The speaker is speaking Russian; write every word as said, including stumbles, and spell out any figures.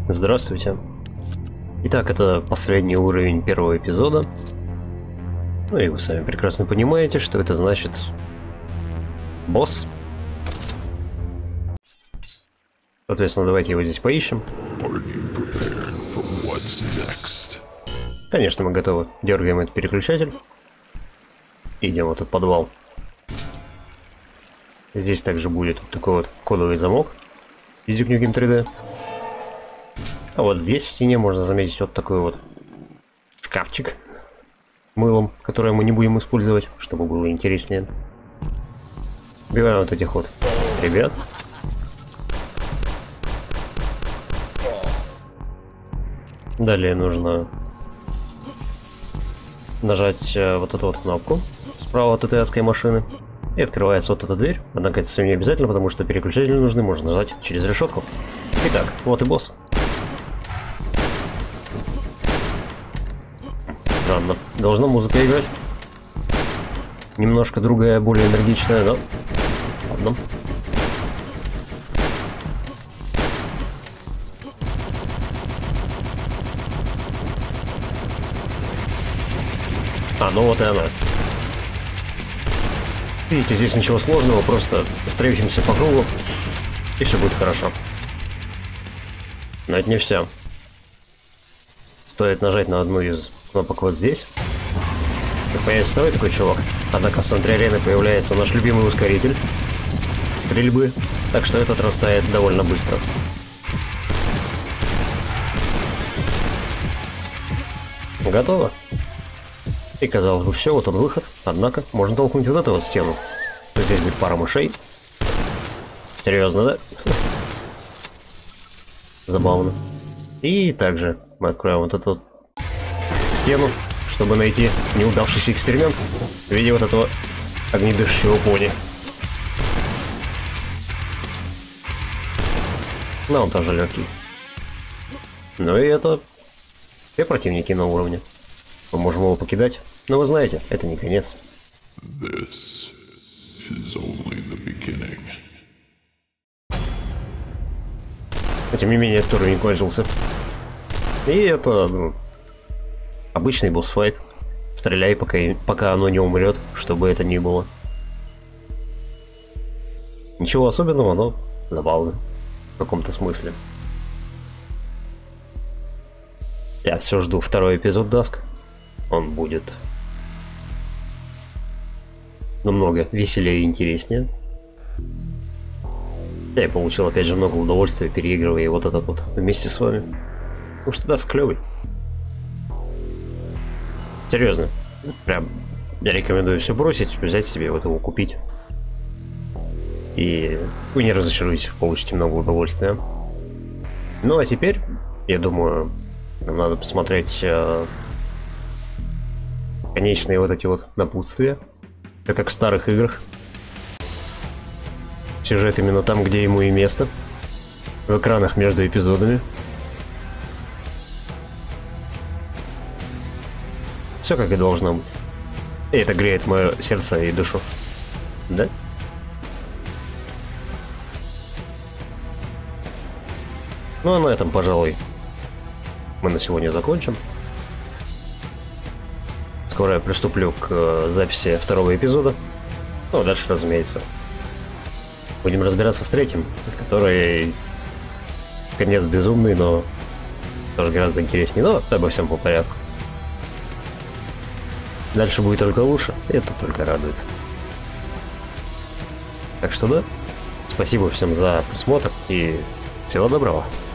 Здравствуйте. Итак, это последний уровень первого эпизода. Ну и вы сами прекрасно понимаете, что это значит. Босс. Соответственно, давайте его здесь поищем. Конечно, мы готовы. Дергаем этот переключатель. Идем в этот подвал. Здесь также будет такой вот кодовый замок. Duke Nukem три дэ. А вот здесь в стене можно заметить вот такой вот шкафчик мылом, который мы не будем использовать, чтобы было интереснее. Убиваем вот этих вот ребят. Далее нужно нажать э, вот эту вот кнопку справа от этой адской машины. И открывается вот эта дверь. Однако это все не обязательно, потому что переключатели нужны, можно нажать через решетку. Итак, вот и босс. Странно. Должна музыка играть. Немножко другая, более энергичная, да? Ладно. А, ну вот и она. Видите, здесь ничего сложного, просто стрейфимся по кругу, и все будет хорошо. Но это не все. Стоит нажать на одну из кнопок вот здесь. Как появится второй такой чувак. Однако в центре арены появляется наш любимый ускоритель стрельбы, так что этот растает довольно быстро. Готово. И казалось бы все, вот он выход. Однако можно толкнуть вот эту вот стену. Здесь будет пара мышей. Серьезно, да? Забавно. И также мы откроем вот эту вот стену, чтобы найти неудавшийся эксперимент в виде вот этого огнедышащего пони. Но он тоже легкий. Ну и это все противники на уровне. Мы можем его покидать, но вы знаете, это не конец. This is only the beginning. Но тем не менее, этот уровень кончился. И это, ну, обычный босс-файт. Стреляй, пока, пока оно не умрет, чтобы это ни было. Ничего особенного, но забавно. В каком-то смысле. Я все жду второй эпизод Dusk. Он будет намного веселее и интереснее. Я и получил опять же много удовольствия, переигрывая вот этот вот вместе с вами. Потому что Dusk клевый. Серьезно. Прям я рекомендую все бросить, взять себе вот его купить. И вы не разочаруетесь, получите много удовольствия. Ну а теперь, я думаю, нам надо посмотреть э, конечные вот эти вот напутствия. Это как в старых играх. Сюжет именно там, где ему и место. В экранах между эпизодами. Все как и должно быть. И это греет мое сердце и душу. Да? Ну а на этом, пожалуй, мы на сегодня закончим. Скоро я приступлю к э, записи второго эпизода. Ну, а дальше, разумеется, будем разбираться с третьим, который конец безумный, но тоже гораздо интереснее. Но обо всем по порядку. Дальше будет только лучше, и это только радует. Так что да, спасибо всем за просмотр и всего доброго.